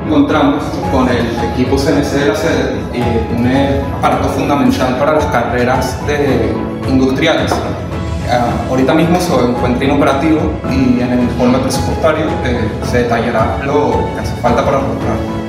encontramos con el equipo CNC de la sede y un aparato fundamental para las carreras industriales. Ahorita mismo se encuentra inoperativo y en el informe presupuestario se detallará lo que hace falta para lograrlo.